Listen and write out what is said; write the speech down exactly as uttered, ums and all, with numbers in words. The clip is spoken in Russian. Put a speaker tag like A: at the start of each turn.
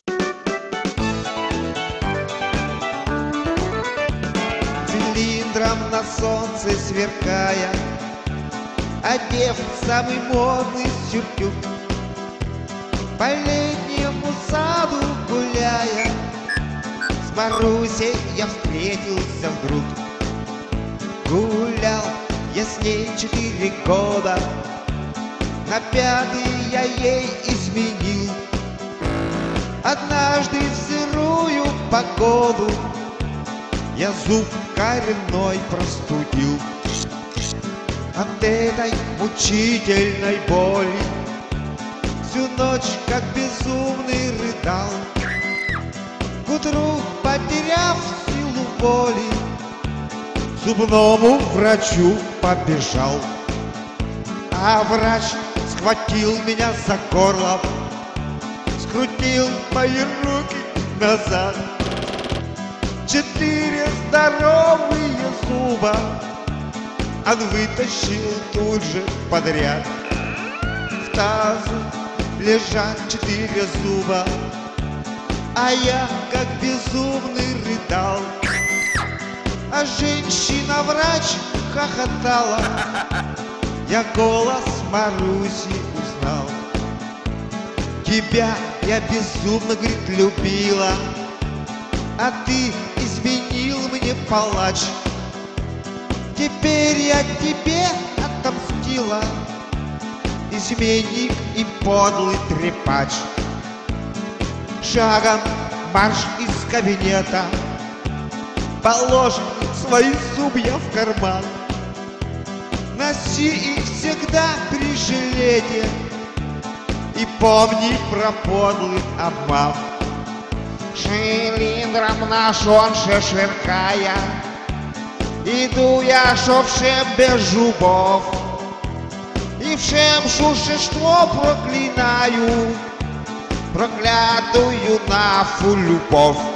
A: Цилиндром на солнце сверкая, одев самый модный сюртюк, по летнему саду гуляя, с Марусей я встретился вдруг. Гулял я с ней четыре года, на пятый я ей изменил. Однажды в сырую погоду я зуб коренной простудил. От этой мучительной боли всю ночь как безумный рыдал. К утру, потеряв силу воли, к зубному врачу побежал. А врач схватил меня за горло, скрутил мои руки назад. Четыре здоровые зуба он вытащил тут же подряд. В тазу лежат четыре зуба, а я как безумный рыдал. А женщина-врач хохотала, я голос Маруси узнал. Тебя я безумно, говорит, любила, а ты изменил мне, палач. Теперь я тебе отомстила, изменник и подлый трепач. Шагом марш из кабинета, положь свои зубья в карман, носи их всегда при жилете и помни про подлый обман. Цилиндром на солнце сверкая, иду я, шовшем без зубов, и всем существо проклинаю, проклятую нафу любовь.